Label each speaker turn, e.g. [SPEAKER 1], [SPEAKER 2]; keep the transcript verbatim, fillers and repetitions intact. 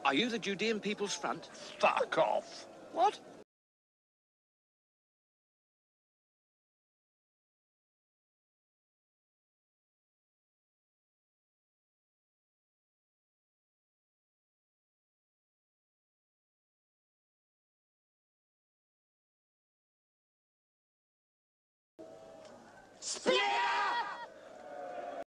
[SPEAKER 1] Are you the Judean People's Front?
[SPEAKER 2] Fuck off.
[SPEAKER 1] What?
[SPEAKER 3] Split!